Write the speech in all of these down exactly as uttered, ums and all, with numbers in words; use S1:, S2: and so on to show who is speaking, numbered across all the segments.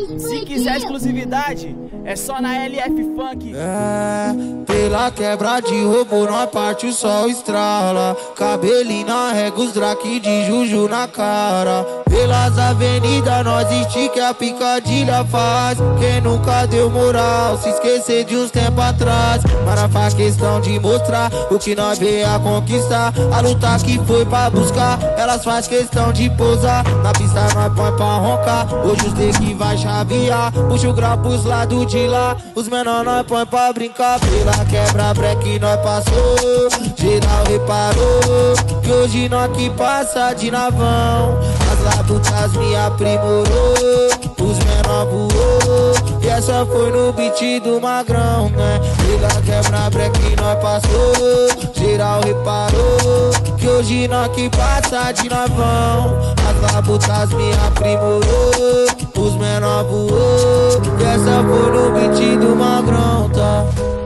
S1: Se quiser exclusividade, é só na L F Funk.
S2: É, pela quebra de roubo, nós parte o sol estrala. Cabelinho na régua, os drake de juju na cara. Pelas avenidas, nós estica a picadilha faz. Quem nunca deu moral, se esquecer de uns tempos atrás. Mas não faz questão de mostrar o que nós veio a conquistar. A luta que foi pra buscar, elas faz questão de pousar. Na pista nós põe pra roncar, hoje os que vai chavear. Puxa o grau pros lados de lá, os menor nós põe pra brincar. Pela quebra break nós passou, geral reparou que hoje nós que passa de navão. As labutas me aprimorou, os menor voou, e essa foi no beat do magrão, né? Pela quebra break nós passou, geral reparou que hoje nós que passa de navão. As labutas me aprimorou, os menor voou, e essa foi no beat do magrão, tá?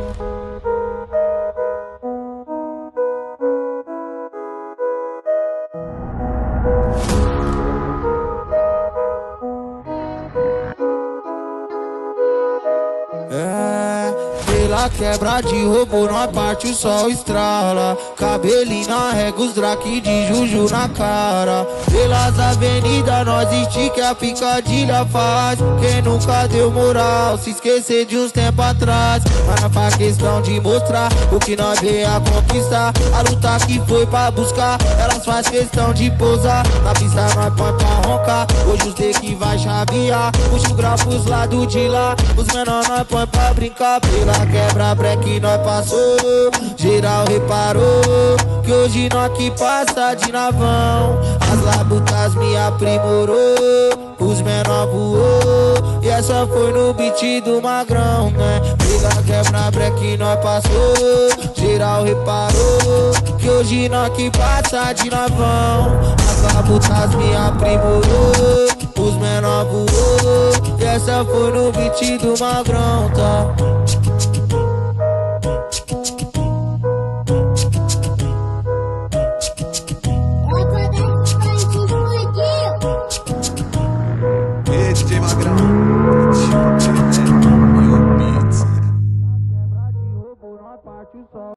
S2: É, pela quebra de roubo, nós parte o sol estrala. Cabelinho na régua, os drake de juju na cara. Pelas avenidas, nós estica a picadilha faz. Quem nunca deu moral, se esquecer de uns tempos atrás. Mas não faz questão de mostrar o que nós veio a conquistar. A luta que foi pra buscar, elas faz questão de pousar. Na pista nós põe pra roncar, hoje os que vai chavear. Puxa o grau pros lados de lá, os menor nós põe pra brincar. Pela quebra break nós passou, geral reparou que hoje nós que passa de navão. As labutas me aprimorou, os menor voou, e essa foi no beat do magrão, né? Pela quebra break nós passou, geral reparou que hoje nós que passa de navão. As labutas me aprimorou, os menor voou, e essa foi no beat do magrão, tá?